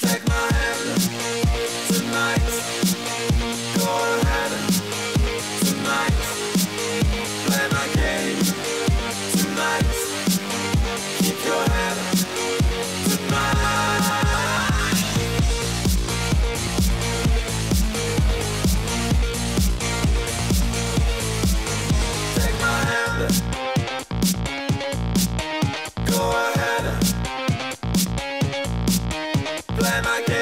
Take my hand tonight. Go ahead tonight. Play my game tonight. Keep your head tonight. Take my hand. Go ahead. Play my game.